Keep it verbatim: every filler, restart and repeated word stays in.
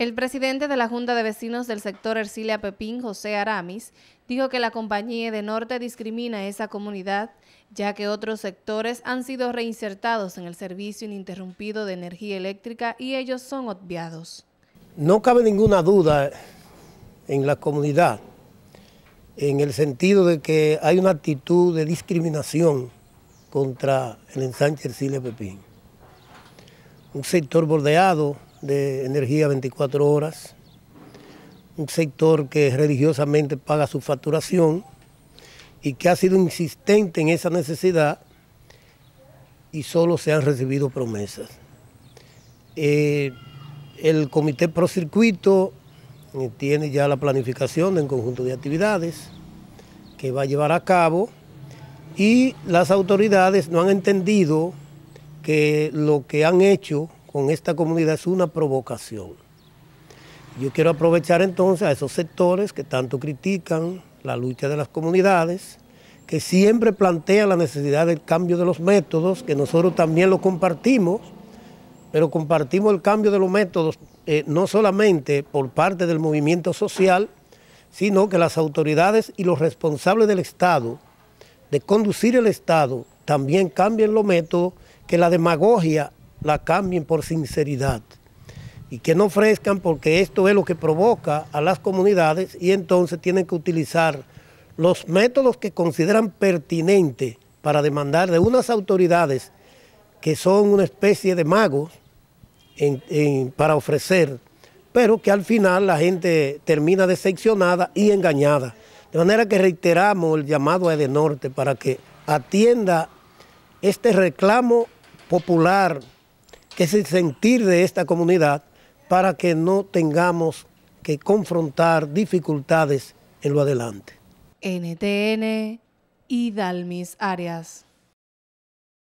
El presidente de la Junta de Vecinos del sector Ercilia Pepín, José Aramis, dijo que la compañía Edenorte discrimina a esa comunidad, ya que otros sectores han sido reinsertados en el servicio ininterrumpido de energía eléctrica y ellos son obviados. No cabe ninguna duda en la comunidad, en el sentido de que hay una actitud de discriminación contra el ensanche Ercilia Pepín. Un sector bordeado de energía veinticuatro horas, un sector que religiosamente paga su facturación y que ha sido insistente en esa necesidad y solo se han recibido promesas. Eh, el Comité Pro Circuito eh, tiene ya la planificación de un conjunto de actividades que va a llevar a cabo y las autoridades no han entendido que lo que han hecho con esta comunidad es una provocación. Yo quiero aprovechar entonces a esos sectores que tanto critican la lucha de las comunidades, que siempre plantean la necesidad del cambio de los métodos, que nosotros también lo compartimos, pero compartimos el cambio de los métodos eh, no solamente por parte del movimiento social, sino que las autoridades y los responsables del Estado, de conducir el Estado, también cambien los métodos, que la demagogia la cambien por sinceridad y que no ofrezcan, porque esto es lo que provoca a las comunidades y entonces tienen que utilizar los métodos que consideran pertinentes para demandar de unas autoridades que son una especie de magos en, en, para ofrecer, pero que al final la gente termina decepcionada y engañada. De manera que reiteramos el llamado a Edenorte para que atienda este reclamo popular, que es el sentir de esta comunidad, para que no tengamos que confrontar dificultades en lo adelante. N T N, Idalmis Arias.